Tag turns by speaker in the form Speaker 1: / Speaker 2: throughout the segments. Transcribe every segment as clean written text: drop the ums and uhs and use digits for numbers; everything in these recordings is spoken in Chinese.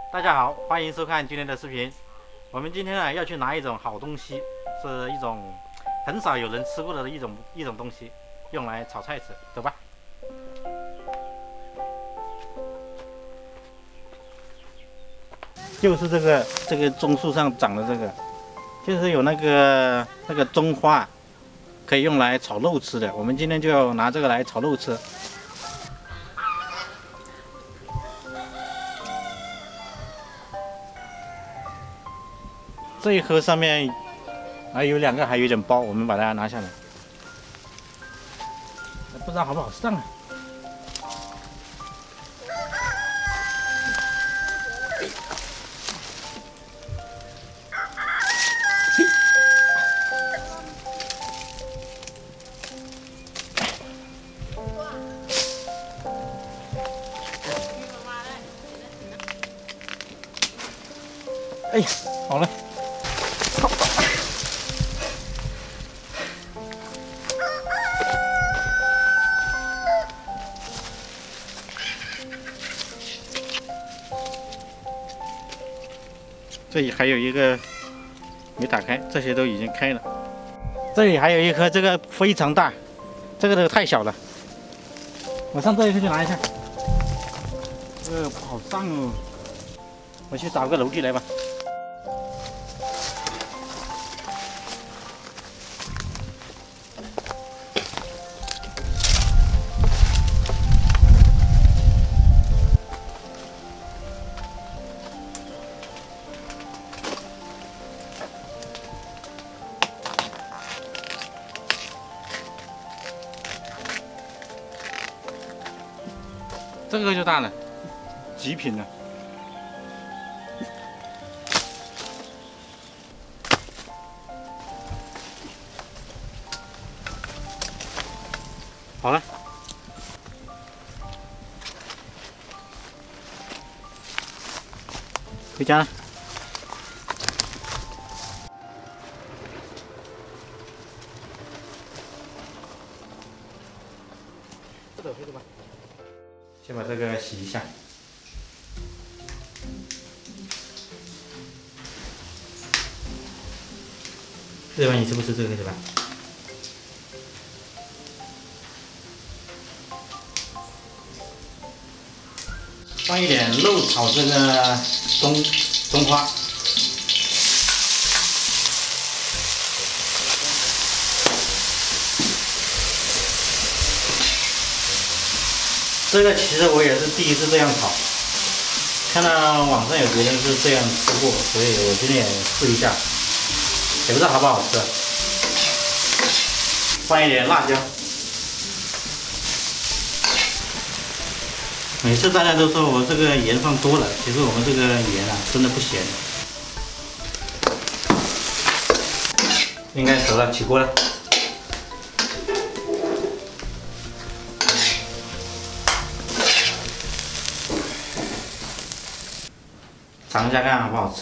Speaker 1: 大家好，欢迎收看今天的视频。我们今天呢要去拿一种好东西，是一种很少有人吃过的一种东西，用来炒菜吃。走吧。就是这个棕树上长的这个，就是有那个棕花，可以用来炒肉吃的。我们今天就要拿这个来炒肉吃。 这一盒上面还有2个，还有点包，我们把它拿下来。不知道好不好上啊？哎，好了。 这里还有一个没打开，这些都已经开了。这里还有一颗，这个非常大，这个太小了。我上这一颗去拿一下。这个不好上哦，我去找个楼梯来吧。这个就大了，极品了。好了，回家了。这个可以吧？ 先把这个洗一下。这碗你吃不吃这个是吧？放一点肉炒这个棕花。这个其实我也是第一次这样炒，看到网上有别人是这样吃过，所以我今天也试一下，也不知道好不好吃。放一点辣椒。每次大家都说我这个盐放多了，其实我们这个盐啊真的不咸。应该熟了，起锅了。 尝一下看好不好吃。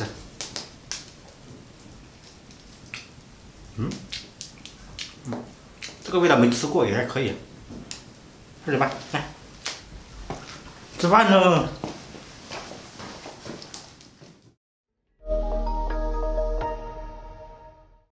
Speaker 1: 这个味道没吃过也还可以。喝点吧，来，吃饭喽。